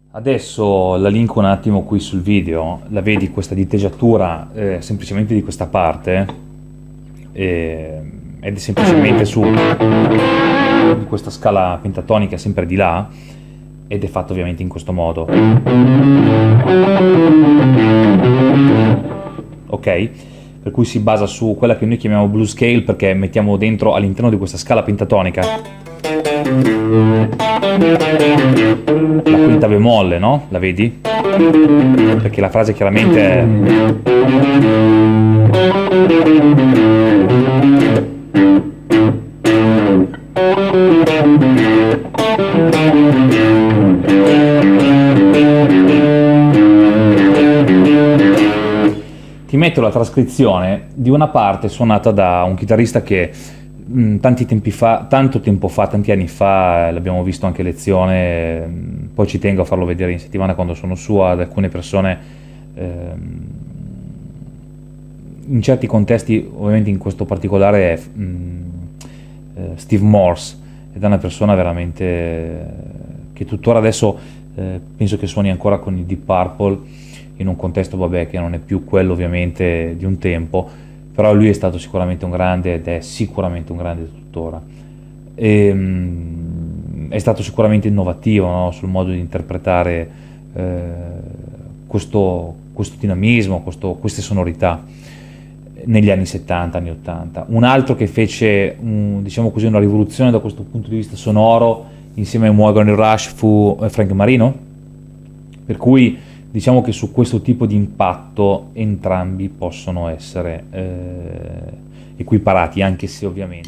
Adesso la linko un attimo qui sul video, la vedi questa diteggiatura semplicemente di questa parte ed è semplicemente su di questa scala pentatonica sempre di là ed è fatto ovviamente in questo modo. Ok? Per cui si basa su quella che noi chiamiamo blues scale perché mettiamo dentro all'interno di questa scala pentatonica la quinta bemolle, no? La vedi? Perché la frase chiaramente è... Ti metto la trascrizione di una parte suonata da un chitarrista che tanto tempo fa, tanti anni fa, l'abbiamo visto anche a lezione, poi ci tengo a farlo vedere in settimana quando sono su ad alcune persone, in certi contesti, ovviamente in questo particolare è Steve Morse, ed è una persona veramente che tuttora adesso penso che suoni ancora con i Deep Purple, in un contesto vabbè che non è più quello ovviamente di un tempo, però lui è stato sicuramente un grande ed è sicuramente un grande tuttora. È stato sicuramente innovativo, no? Sul modo di interpretare questo dinamismo, queste sonorità negli anni 70, anni 80. Un altro che fece diciamo così, una rivoluzione da questo punto di vista sonoro insieme a Mahogany Rush fu Frank Marino, per cui diciamo che su questo tipo di impatto entrambi possono essere equiparati, anche se ovviamente